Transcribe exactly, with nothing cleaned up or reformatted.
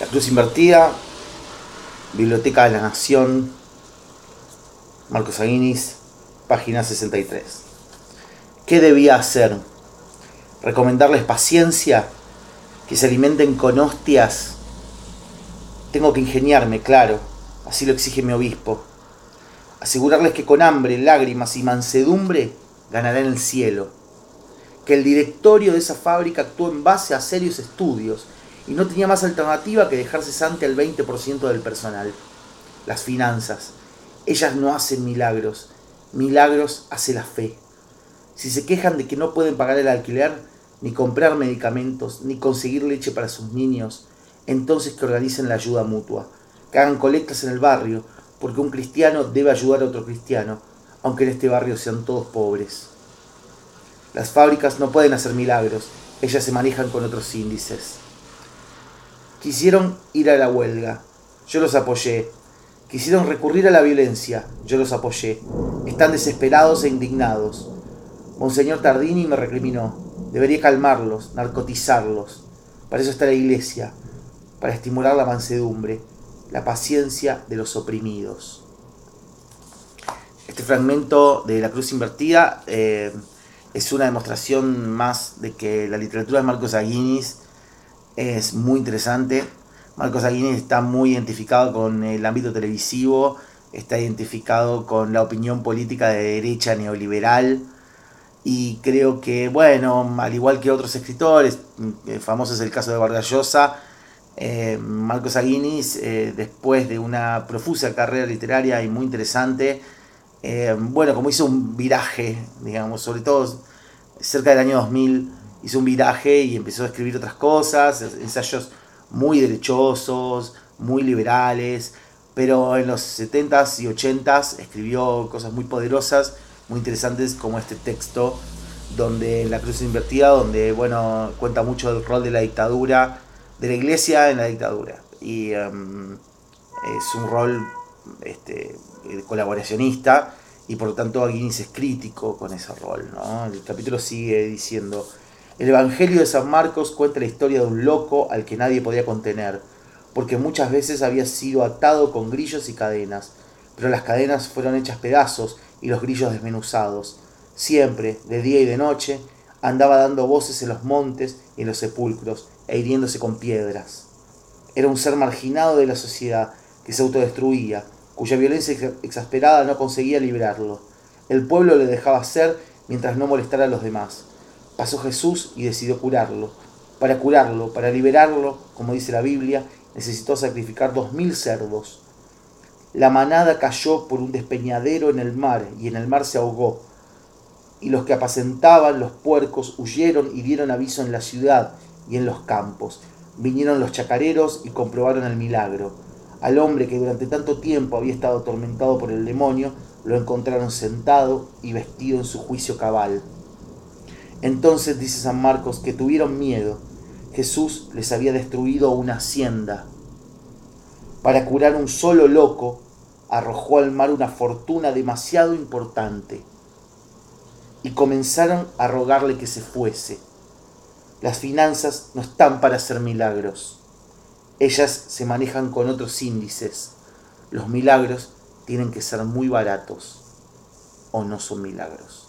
La Cruz Invertida, Biblioteca de la Nación, Marcos Aguinis, página sesenta y tres. ¿Qué debía hacer? ¿Recomendarles paciencia? ¿Que se alimenten con hostias? Tengo que ingeniarme, claro, así lo exige mi obispo. Asegurarles que con hambre, lágrimas y mansedumbre ganarán el cielo. Que el directorio de esa fábrica actuó en base a serios estudios y no tenía más alternativa que dejar cesante al veinte por ciento del personal. Las finanzas. Ellas no hacen milagros. Milagros hace la fe. Si se quejan de que no pueden pagar el alquiler, ni comprar medicamentos, ni conseguir leche para sus niños, entonces que organicen la ayuda mutua, que hagan colectas en el barrio, porque un cristiano debe ayudar a otro cristiano, aunque en este barrio sean todos pobres. Las fábricas no pueden hacer milagros, ellas se manejan con otros índices. Quisieron ir a la huelga, yo los apoyé. Quisieron recurrir a la violencia, yo los apoyé. Están desesperados e indignados. Monseñor Tardini me recriminó. Debería calmarlos, narcotizarlos. Para eso está la iglesia, para estimular la mansedumbre, la paciencia de los oprimidos. Este fragmento de La Cruz Invertida eh, es una demostración más de que la literatura de Marcos Aguinis es muy interesante. Marcos Aguinis está muy identificado con el ámbito televisivo, está identificado con la opinión política de derecha neoliberal, y creo que, bueno, al igual que otros escritores, eh, famoso es el caso de Vargas Llosa, eh, Marcos Aguinis, eh, después de una profusa carrera literaria y muy interesante, eh, bueno, como hizo un viraje, digamos, sobre todo cerca del año dos mil, hizo un viraje y empezó a escribir otras cosas, ensayos muy derechosos, muy liberales, pero en los setentas y ochentas escribió cosas muy poderosas, muy interesantes, como este texto donde La Cruz Invertida, donde bueno, cuenta mucho del rol de la dictadura, de la iglesia en la dictadura, y um, es un rol este, colaboracionista, y por lo tanto Aguinis es crítico con ese rol, ¿no? El capítulo sigue diciendo: el Evangelio de San Marcos cuenta la historia de un loco al que nadie podía contener, porque muchas veces había sido atado con grillos y cadenas, pero las cadenas fueron hechas pedazos y los grillos desmenuzados. Siempre, de día y de noche, andaba dando voces en los montes y en los sepulcros, e hiriéndose con piedras. Era un ser marginado de la sociedad, que se autodestruía, cuya violencia exasperada no conseguía librarlo. El pueblo le dejaba ser mientras no molestara a los demás. Pasó Jesús y decidió curarlo. Para curarlo, para liberarlo, como dice la Biblia, necesitó sacrificar dos mil cerdos. La manada cayó por un despeñadero en el mar, y en el mar se ahogó. Y los que apacentaban los puercos huyeron y dieron aviso en la ciudad y en los campos. Vinieron los chacareros y comprobaron el milagro. Al hombre que durante tanto tiempo había estado atormentado por el demonio, lo encontraron sentado y vestido en su juicio cabal. Entonces dice San Marcos que tuvieron miedo. Jesús les había destruido una hacienda. Para curar un solo loco, arrojó al mar una fortuna demasiado importante. Y comenzaron a rogarle que se fuese. Las finanzas no están para hacer milagros. Ellas se manejan con otros índices. Los milagros tienen que ser muy baratos, o no son milagros.